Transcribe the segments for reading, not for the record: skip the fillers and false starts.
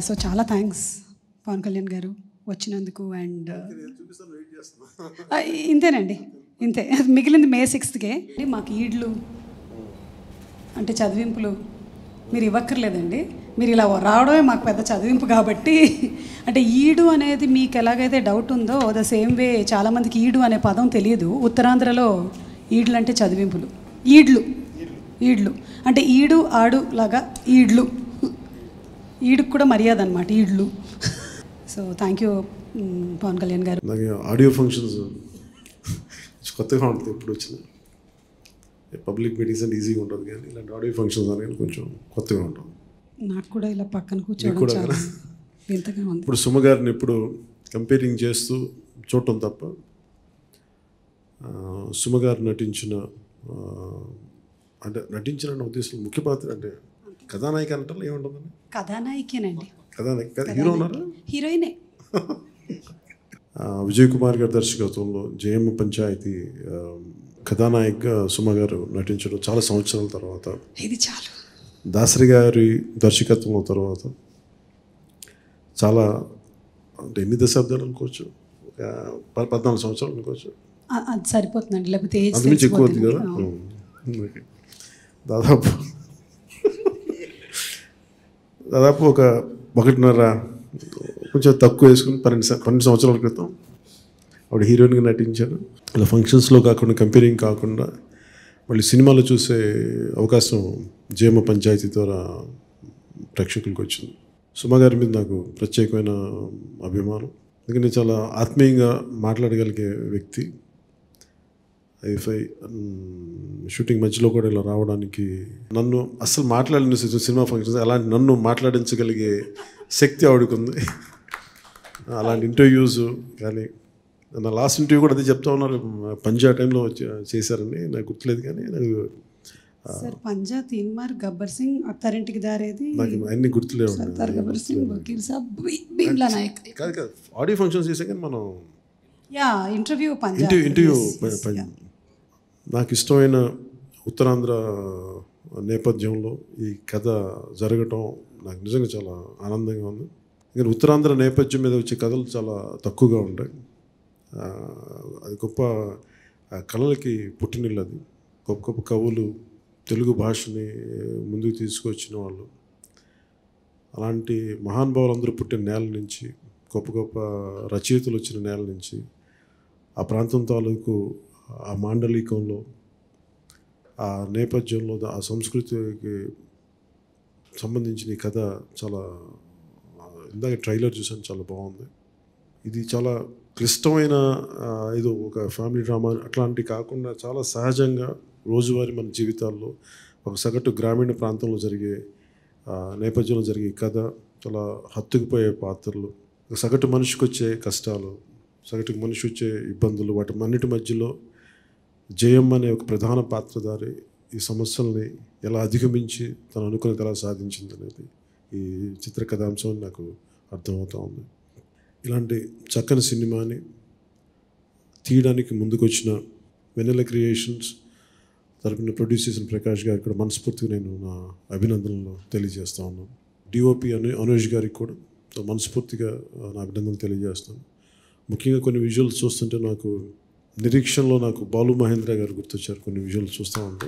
So చాలా thanks Pawan Kalyan గారు వచ్చినందుకు. అండ్ ఇంతేనండి, ఇంతే. మిగిలింది May 6th మాకు ఈడ్లు అంటే చదివింపులు మీరు ఇవ్వక్కర్లేదండి. మీరు ఇలా రావడమే మాకు పెద్ద చదివింపు. కాబట్టి అంటే ఈడు అనేది మీకు ఎలాగైతే డౌట్ ఉందో ద సేమ్ వే చాలామందికి ఈడు అనే పదం తెలియదు. ఉత్తరాంధ్రలో ఈడ్లు అంటే చదివింపులు. ఈడ్లు అంటే ఈడు ఆడు లాగా ఈడ్లు. ఈడుకు కూడా మర్యాద అనమాట ఈడ్లు. So thank you Pavan Kalyan garu. నాకు ఆడియో ఫంక్షన్స్ కొత్తగా ఉంటుంది. ఎప్పుడు వచ్చిన పబ్లిక్ మీటింగ్స్ అంటే ఈజీగా ఉంటుంది, కానీ ఇలాంటి ఆడియో ఫంక్షన్స్ అనేది కొంచెం కొత్తగా ఉంటుంది. నాకు కూడా ఇలా పక్కన కూర్చోవడం వింతగా ఉంది. ఇప్పుడు సుమ గారిని ఎప్పుడు కంపేరింగ్ చేస్తూ చూడటం తప్ప, సుమ గారు నటించిన ఉద్దేశం ముఖ్య పాత్ర అంటే కథానాయిక అంటే ఏముంటుందండి? కథానాయికేనండి. కథానాయిక హీరో ఉన్నారా? హీరోయినే. విజయ్ కుమార్ గారి దర్శకత్వంలో జయమ్మ పంచాయతీ కథానాయికగా సుమ గారు నటించడం చాలా సంవత్సరాల తర్వాత, ఇది చాలు దాసరి గారి దర్శకత్వం తర్వాత చాలా అంటే ఎన్ని దశాబ్దాలు అనుకోవచ్చు, 14 సంవత్సరాలు అనుకోవచ్చు. అది సరిపోతుందండి, లేకపోతే అంతమించి ఎక్కువ అవుతుంది కదా. దాదాపు ఒక 1.5 కొంచెం తక్కువ వేసుకుని 12 సంవత్సరాల క్రితం ఆవిడ హీరోయిన్గా నటించారు. ఇలా ఫంక్షన్స్లో కాకుండా, కంపేరింగ్ కాకుండా మళ్ళీ సినిమాలో చూసే అవకాశం జయమ్మ పంచాయతీ ద్వారా ప్రేక్షకులకు వచ్చింది. సుమ గారి మీద నాకు ప్రత్యేకమైన అభిమానం, ఎందుకంటే చాలా ఆత్మీయంగా మాట్లాడగలిగే వ్యక్తి. ఐఫై షూటింగ్ మధ్యలో కూడా ఇలా రావడానికి, నన్ను అస్సలు మాట్లాడిన సినిమా ఫంక్షన్స్ అలాంటి నన్ను మాట్లాడించగలిగే శక్తి ఆవిడకు ఉంది. అలాంటి ఇంటర్వ్యూస్ కానీ, నా లాస్ట్ ఇంటర్వ్యూ కూడా అదే చెప్తా ఉన్నారు, పంజా టైంలో చేశారని. నాకు గుర్తులేదు, కానీ నాకు పంజా, తీన్మార్, గబ్బర్ సింగ్, అత్తారింటికి దారేది, నాకు అన్ని గుర్తులేవు. కాదు ఆడియో ఫంక్షన్స్ చేసాం, కానీ మనం ఇంటర్వ్యూ నాకు ఇష్టమైన ఉత్తరాంధ్ర నేపథ్యంలో ఈ కథ జరగటం నాకు నిజంగా చాలా ఆనందంగా ఉంది. ఎందుకంటే ఉత్తరాంధ్ర నేపథ్యం మీద వచ్చే కథలు చాలా తక్కువగా ఉంటాయి. అది గొప్ప కళలకి పుట్టినిల్లు. అది గొప్ప గొప్ప కవులు తెలుగు భాషని ముందుకు తీసుకొచ్చిన వాళ్ళు. అలాంటి మహానుభావులందరూ పుట్టిన నేల నుంచి, గొప్ప గొప్ప రచయితలు వచ్చిన నేల నుంచి, ఆ ప్రాంతం తాలూకు ఆ మాండలికంలో, ఆ నేపథ్యంలో, ఆ సంస్కృతికి సంబంధించిన ఈ కథ చాలా, ఇందాక ట్రైలర్ చూసాను, చాలా బాగుంది. ఇది చాలా క్లిష్టమైన ఏదో ఒక ఫ్యామిలీ డ్రామా అట్లాంటి కాకుండా చాలా సహజంగా రోజువారీ మన జీవితాల్లో ఒక సగటు గ్రామీణ ప్రాంతంలో జరిగే నేపథ్యంలో జరిగే కథ, చాలా హత్తుకుపోయే పాత్రలు, సగటు మనిషికి వచ్చే కష్టాలు, సగటు మనిషి వచ్చే ఇబ్బందులు, వాటి అన్నిటి మధ్యలో జయమ్మ అనే ఒక ప్రధాన పాత్రధారి ఈ సమస్యల్ని ఎలా అధిగమించి తను అనుకున్నది ఎలా సాధించింది అనేది ఈ చిత్ర కథాంశం నాకు అర్థమవుతూ ఉంది. ఇలాంటి చక్కని సినిమాని తీయడానికి ముందుకొచ్చిన వెన్నెల క్రియేషన్స్ తరపున ప్రొడ్యూస్ చేసిన ప్రకాష్ గారికి కూడా మనస్ఫూర్తిగా నేను నా అభినందనలు తెలియజేస్తా ఉన్నాను. డిఓపి అనుష్ గారికి కూడా మనస్ఫూర్తిగా నా అభినందనలు తెలియజేస్తాను. ముఖ్యంగా కొన్ని విజువల్స్ చూస్తుంటే నాకు నిరీక్షణలో నాకు బాలు మహేంద్ర గారు గుర్తొచ్చారు కొన్ని విజువల్స్ చూస్తూ ఉంటే.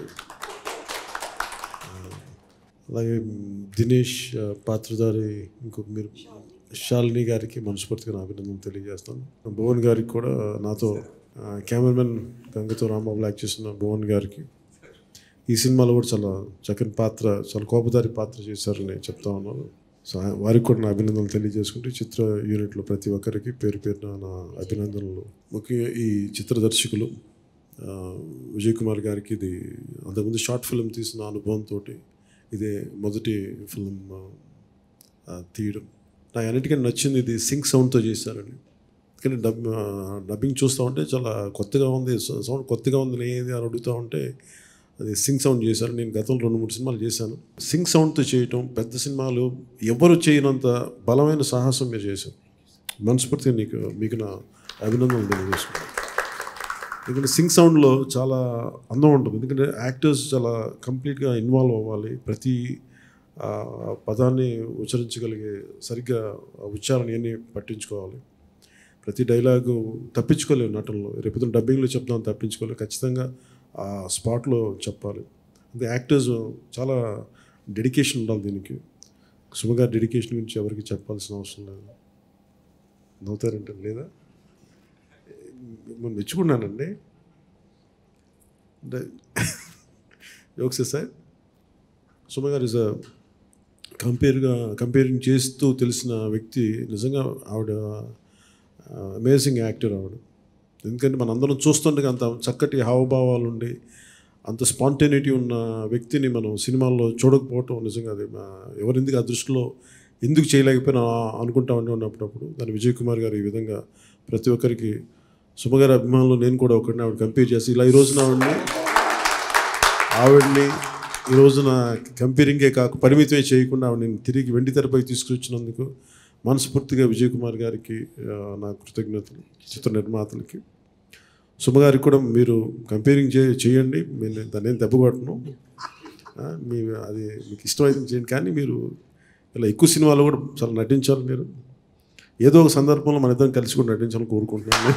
అలాగే దినేష్ పాత్రధారి ఇంకొక మీరు శాలిని గారికి మనస్ఫూర్తిగా నా అభినందనలు తెలియజేస్తాను. భువన్ గారికి కూడా, నాతో కెమెరామెన్ గంగతో రాంబాబు యాక్ట్ చేసిన భువన్ గారికి ఈ సినిమాలో కూడా చాలా చక్కని పాత్ర, చాలా కోపదారి పాత్ర చేశారని చెప్తా ఉన్నాను. సో వారికి కూడా నా అభినందనలు తెలియజేసుకుంటే చిత్ర యూనిట్లో ప్రతి ఒక్కరికి పేరు పేరున నా అభినందనలు. ముఖ్యంగా ఈ చిత్ర దర్శకులు విజయ్ కుమార్ గారికి ఇది అంతకుముందు షార్ట్ ఫిల్మ్ తీసిన అనుభవంతో ఇదే మొదటి ఫిల్మ్ తీయడం. నాకు అన్నిటికీ నచ్చింది ఇది సింక్ సౌండ్తో చేశారని. కానీ డబ్బింగ్ చూస్తూ ఉంటే చాలా కొత్తగా ఉంది, సౌండ్ కొత్తగా ఉంది ఏది అని అడుగుతూ ఉంటే అది సింక్ సౌండ్ చేశారు. నేను గతంలో 2-3 సినిమాలు చేశాను. సింక్ సౌండ్తో చేయటం పెద్ద సినిమాలు ఎవరు చేయనంత బలమైన సాహసం మీరు చేశారు. మనస్ఫూర్తిగా మీకు నా అభినందనలు తెలియజేసుకుంటాను. ఎందుకంటే సింక్ సౌండ్లో చాలా అందం ఉంటుంది. ఎందుకంటే యాక్టర్స్ చాలా కంప్లీట్గా ఇన్వాల్వ్ అవ్వాలి. ప్రతి ఆ పదాన్ని ఉచ్చరించగలిగే సరిగ్గా ఉచ్చారణ ఇవన్నీ పట్టించుకోవాలి. ప్రతి డైలాగు తప్పించుకోలేము నటనలో. రేపు డబ్బింగ్లో చెప్తాం తప్పించుకోలేము, ఖచ్చితంగా ఆ స్పాట్లో చెప్పాలి. అంటే యాక్టర్స్ చాలా డెడికేషన్ ఉండాలి దీనికి. సుమగారి డెడికేషన్ గురించి ఎవరికి చెప్పాల్సిన అవసరం లేదు. నవ్వుతారంటే లేదా మెచ్చుకున్నానండి. అంటే జోక్స్ సార్, సుమగారు ఇస్ కంపేరింగ్ చేస్తూ తెలిసిన వ్యక్తి. నిజంగా ఆవిడ అమేజింగ్ యాక్టర్ ఆవిడ. ఎందుకంటే మనందరం చూస్తుండగా అంత చక్కటి హావభావాలు ఉండి అంత స్పాంటేనిటీ ఉన్న వ్యక్తిని మనం సినిమాల్లో చూడకపోవటం నిజంగా అది ఎవరిందుకు ఆ దృష్టిలో ఎందుకు చేయలేకపోయినా అనుకుంటామండి ఉన్నప్పుడప్పుడు. దాన్ని విజయ్ కుమార్ గారు ఈ విధంగా ప్రతి ఒక్కరికి సుమగారి అభిమానులు నేను కూడా ఒకరిని ఆవిడ కంపేర్ చేసి ఇలా ఈరోజున ఆవిడ్ని ఈ రోజున కంపేరింగే కాక పరిమితమే చేయకుండా ఆవిడని తిరిగి వెండి తెరపై తీసుకొచ్చినందుకు మనస్ఫూర్తిగా విజయ్ కుమార్ గారికి నా కృతజ్ఞతలు. చిత్ర నిర్మాతలకి, సుమగారికి కూడా మీరు కంపేరింగ్ చేయండి. నేను దాన్ని ఏం దెబ్బకొట్టను, మీ అది మీకు ఇష్టమైతే చేయండి. కానీ మీరు ఇలా ఎక్కువ సినిమాలో కూడా చాలా నటించాలి. మీరు ఏదో ఒక సందర్భంలో మన ఇద్దరం కలిసి కూడా నటించాలని కోరుకుంటున్నాను.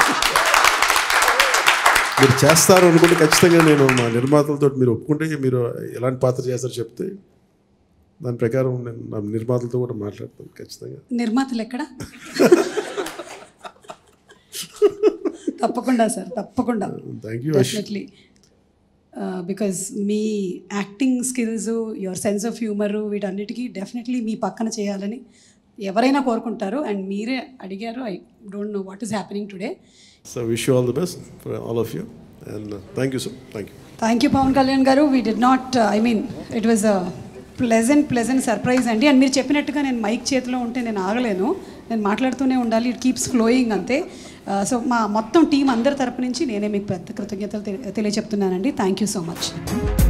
మీరు చేస్తారు అనుకుంటే ఖచ్చితంగా నేను మా నిర్మాతలతో మీరు ఒప్పుకుంటే మీరు ఎలాంటి పాత్ర చేస్తారో చెప్తే దాని ప్రకారం నేను నా నిర్మాతలతో కూడా మాట్లాడతాను ఖచ్చితంగా. నిర్మాతలు ఎక్కడ? తప్పకుండా సార్, తప్పకుండా. Thank you. డెఫినెట్లీ. బికాజ్ మీ acting skills, your sense of humour, వీటన్నిటికీ డెఫినెట్లీ మీ పక్కన చేయాలని ఎవరైనా కోరుకుంటారు. అండ్ మీరే అడిగారు. I don't know what is happening today. So wish you all the best for all of you and thank you sir. Thank you Pavan Kalyan garu. We did not, I mean it was a pleasant surprise అండి. And మీరు చెప్పినట్టుగా నేను mic చేతిలో ఉంటే నేను ఆగలేను, నేను మాట్లాడుతూనే ఉండాలి. ఇట్ కీప్స్ ఫ్లోయింగ్ అంతే. సో మా మొత్తం టీం అందరి తరపు నుంచి నేనే మీకు పెద్ద కృతజ్ఞతలు తెలియజెప్తున్నానండి. Thank you so much.